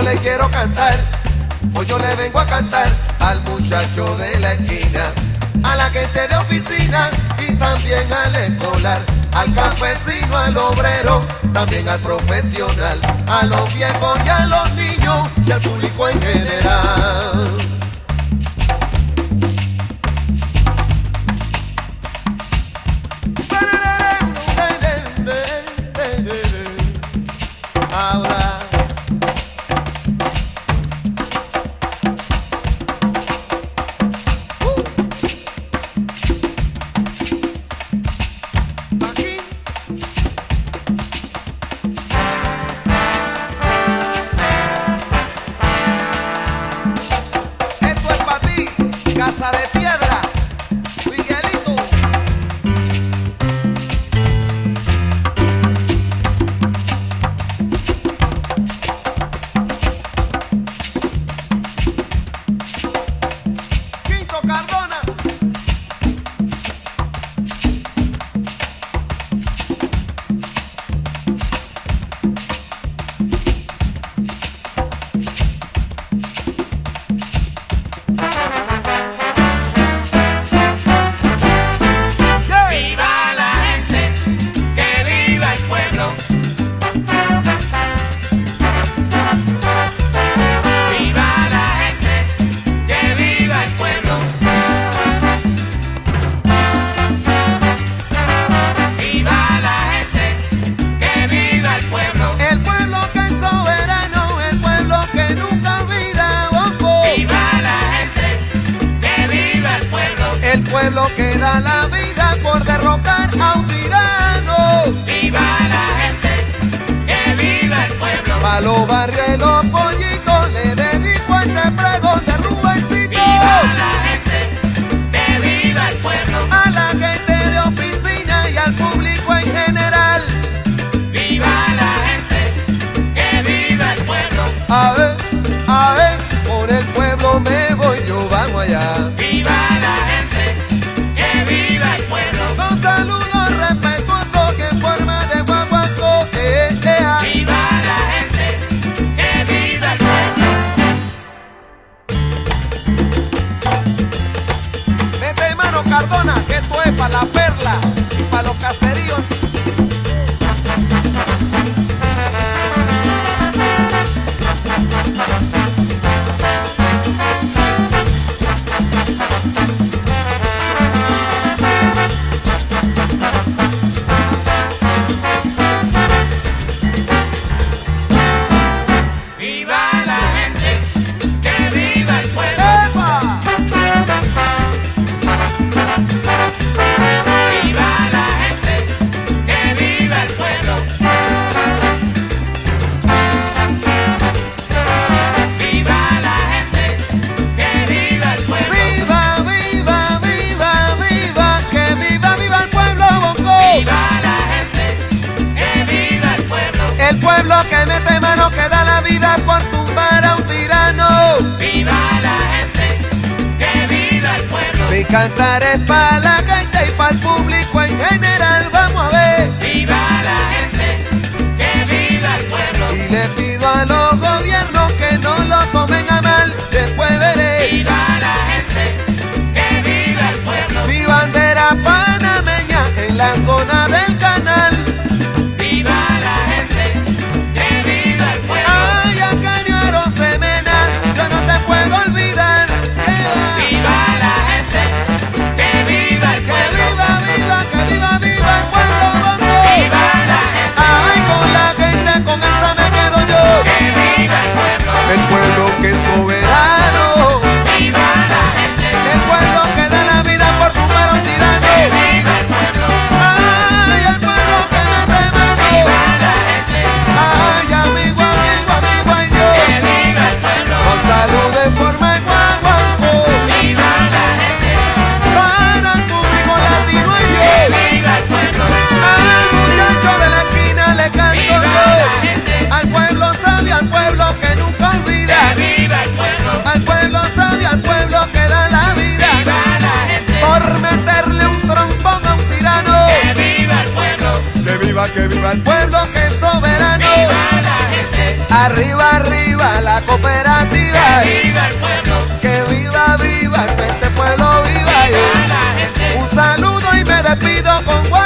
le quiero cantar, hoy yo le vengo a cantar al muchacho de la esquina, a la gente de oficina y también al escolar, al campesino, al obrero, también al profesional, a los viejos y a los niños y al público en general. Ahora aquí esto es para ti, Casa de Piedra, Miguelito. Cardona. Viva la gente, que viva el pueblo. Viva la gente, que viva el pueblo. Viva la gente, que viva el pueblo. El pueblo que es soberano, el pueblo que nunca olvida, Bongo. Viva la gente, que viva el pueblo. El pueblo que da la vida por derrocar a un tirano. Viva la gente, que viva el pueblo. Pa' los barrios y los pollitos le dedico este pregón de Rubencito. Viva la gente, que viva el pueblo. A la gente de oficina y al público en general. Viva la gente, que viva el pueblo. A ver, por el pueblo me voy yo, vamos allá. Viva la gente, que viva el pueblo. Con saludos respetuosos que en forma de guaguancó, Viva la gente, que viva el pueblo. Mete mano Cardona, que esto es pa' la perla y pa' los caseríos. Viva la gente, que viva el pueblo. ¡Epa! Viva la gente, que viva el pueblo. Viva la gente, que viva el pueblo. ¡Viva, viva, viva, viva! ¡Que viva, viva el pueblo, Bongo! Viva la gente, que viva el pueblo. El pueblo que mete mano, que da la vida por tumbar a un tirano. Viva la gente, que viva el pueblo. Mi cantar es pa' la gente y pa' el público en general, vamos a ver. Viva la gente, que viva el pueblo. Y le pido a los gobiernos que no lo tomen a mal, después veré. Viva la gente, que viva el pueblo. Mi bandera panameña en la zona del canal. Viva la gente, que viva el pueblo. Ay, a Cañuero Semena, yo no te puedo olvidar. Viva la gente, que viva el Que pueblo. viva, viva, que viva, viva el pueblo, Bongo. Viva la gente, Ay, con la gente, con esa me quedo yo. que viva el pueblo. El pueblo que es soberano, Viva la gente, el pueblo que da la vida por tumbar a un tirano. que viva el pueblo. Ay, el pueblo que mete mano. Viva la gente, Ay, amigo, amigo, amigo, ay Dios. que viva el pueblo. Con salud de forma en guaguancó. Viva la gente, Para el público latino y que yo. viva el pueblo. Al muchacho de la esquina le canto Viva la gente, yo. Al pueblo sabio, al pueblo que nunca olvida. que viva el pueblo. Al pueblo sabio, al pueblo que da la vida. Viva la gente, Por meterle un trompón a un tirano. que viva el pueblo. Que viva el pueblo que es soberano. Viva la gente, Arriba, arriba la te pido con